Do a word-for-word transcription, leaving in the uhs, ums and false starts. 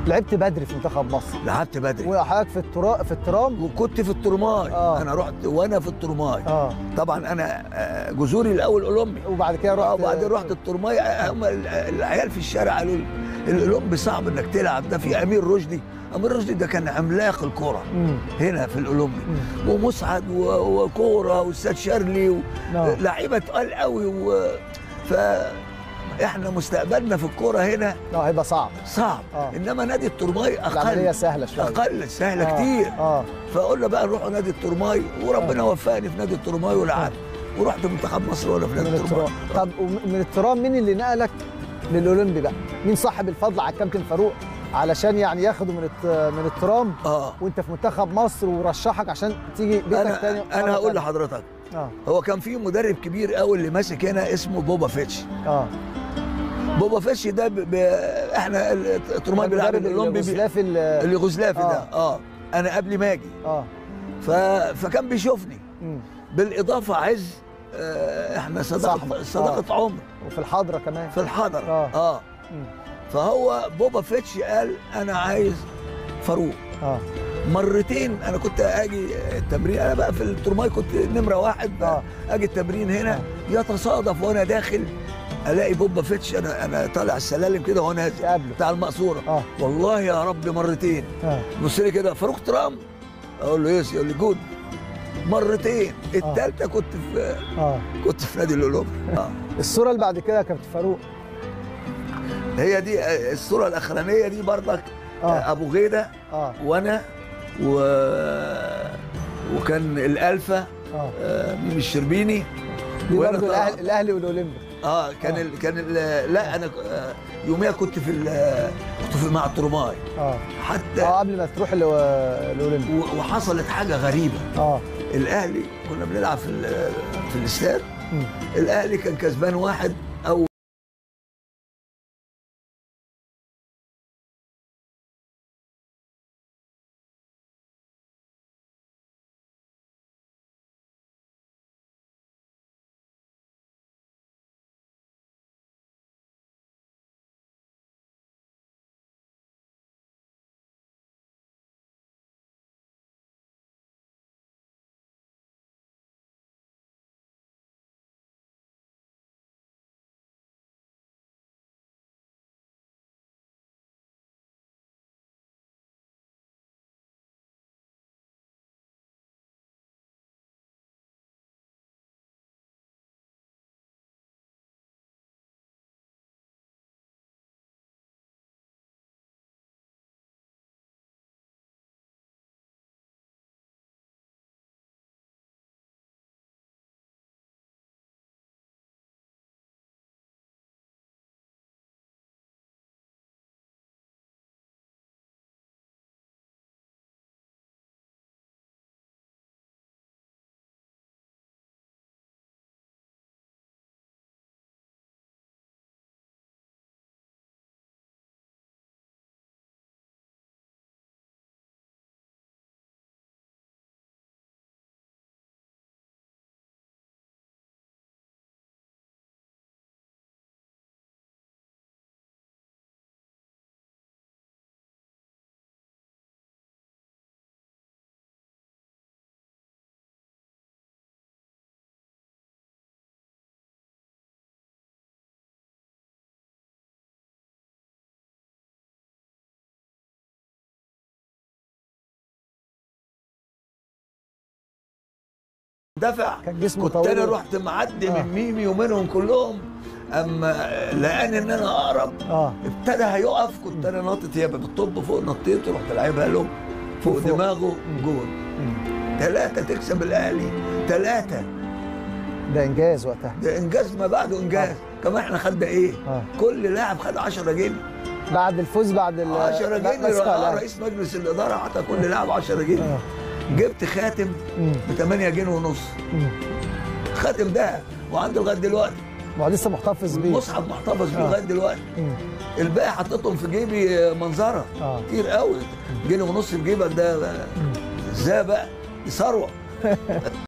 لعبت بدري في منتخب مصر. لعبت بدري وحضرتك في الترا... في الترام. وكنت في الترماي. آه. انا رحت وانا في الترماي. اه طبعا انا آه، جذوري الاول اولمبي، وبعد كده رحت. اه وبعدين رحت الترماي. هم العيال في الشارع قالوا لي الاولمبي صعب انك تلعب، ده في امير رشدي. امير رشدي ده كان عملاق الكوره هنا في الاولمبي، ومسعد وكوره واستاذ شارلي ولاعيبه تقال قوي و... ف احنا مستقبلنا في الكوره هنا اه هيبقى صعب صعب. آه. انما نادي الترماي اقل، العمليه سهله شويه، اقل سهله آه. كتير. اه فقلنا بقى نروح نادي الترماي، وربنا آه. وفقني في نادي الترماي ولعبت، آه. ورحت منتخب مصر وانا في نادي الترماي. طب ومن الترام مين اللي نقلك للاولمبي بقى؟ مين صاحب الفضل على الكابتن فاروق علشان يعني ياخده من من الترام اه وانت في منتخب مصر ورشحك عشان تيجي بيتك أنا تاني؟ انا هقول لحضرتك اه هو كان في مدرب كبير قوي اللي ماسك هنا اسمه بوبا فيتش. اه بوبا فيتش ده ب... ب... احنا الترماي بيلعب الاولمبي اليوغوسلافي اليوغوسلافي ده اه انا قبل ما اجي اه ف... فكان بيشوفني. مم. بالاضافه عز آه احنا صداقه صداقه آه. عمر، وفي الحضره كمان في الحضره اه, آه. فهو بوبا فيتش قال انا عايز فاروق. اه مرتين انا كنت اجي التمرين، انا بقى في الترماي كنت نمره واحد بقى. آه. اجي التمرين هنا آه. يتصادف وانا داخل الاقي بوبا فيتش، انا انا طالع السلالم كده وانا نازل بتاع المقصوره. آه. والله يا رب مرتين آه. بص لي كده فاروق ترام، اقول له يس، يقول لي جود. مرتين الثالثه كنت في آه. كنت في نادي الاولمبي. آه. الصوره اللي بعد كده يا كابتن فاروق هي دي الصوره الاخرانيه دي برضك. آه. ابو غيده آه. وانا و... وكان الالفا آه. آه ميمي الشربيني دي برضه الاهلي الاهلي والاولمبي. اه كان آه. ال... كان ال... لا انا يوميها كنت في ال... كنت في مع الترماي اه حتى اه قبل ما تروح الاولمبي. و... وحصلت حاجه غريبه. اه الاهلي كنا بنلعب في ال... في الاستاد، الاهلي كان كسبان واحد او دفع. كان جسمه كنت طويل. انا رحت معدي آه. من ميمي ومنهم كلهم، اما لقاني ان انا اقرب آه. ابتدى هيقف، كنت انا ناطط يابا بالطب فوق، نطيت ورحت لعبها له فوق, فوق دماغه جول. ثلاثة تكسب الاهلي، ثلاثة. ده انجاز وقتها، ده انجاز ما بعده انجاز. آه. كمان احنا خدنا ايه؟ آه. كل لاعب خد عشرة جنيه بعد الفوز، بعد ال عشرة جنيه. رئيس مجلس الاداره عطى كل لاعب عشرة جنيه. آه. جبت خاتم ب ثمانية جنيه ونص، خاتم ده وعنده لغايه دلوقتي، ما هو لسه محتفظ بيه، المصحف محتفظ بيه لغايه دلوقتي. الباقي حطيتهم في جيبي منظره آه. كتير قوي. جنيه ونص في جيبك ده ازاي بقى؟ دي ثروه.